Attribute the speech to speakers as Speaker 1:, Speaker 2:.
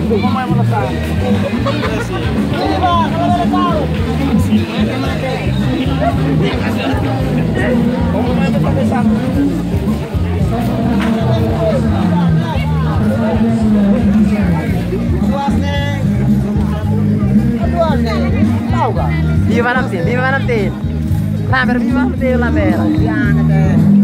Speaker 1: Mamãe mana tahu? Ini bang, kalau ada tahu. Mamãe mana tahu satu. Puas nih. Aduh nih, tahu gak?
Speaker 2: Di mana sih? Di mana sih? Lamber di mana sih lamber?
Speaker 1: Ya, nanti.